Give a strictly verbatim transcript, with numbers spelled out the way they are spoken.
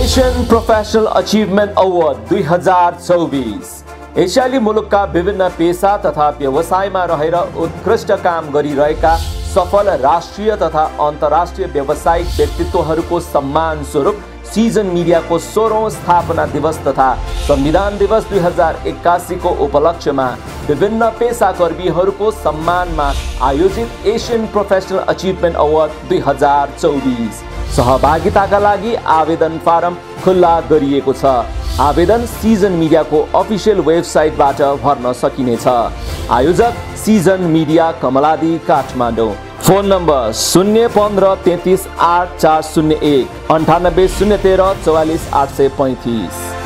Asian professional achievement award दुई हजार चौबिस एसियाली मुलुकका विभिन्न पेशा तथा व्यवसायमा रहेर उत्कृष्ट काम गरिरहेका सफल राष्ट्रिय तथा अन्तर्राष्ट्रिय व्यावसायिक व्यक्तित्वहरूको सम्मान स्वरूप सिजन मिडियाको सोह्रौं स्थापना दिवस तथा संविधान दिवस दुई हजार एक्कासी को उपलक्ष्यमा विभिन्न पेशाकर्मीहरूको सम्मानमा आयोजित एशियन प्रोफेसनल अचिभमेन्ट अवार्ड दुई हजार चौबिस सहभागिताका लागि आवेदन फारम खुल्ला गरिएको छ। आवेदन सिजन मिडियाको अफिसियल वेबसाइटबाट भर्न सकिनेछ। आयोजक season media Kamaladi Kathmandu. Phone number शून्य पन्ध्र तेत्तिस आठ चार शून्य एक अन्ठानब्बे शून्य तेह्र चौवालिस आठ सय पैँतिस।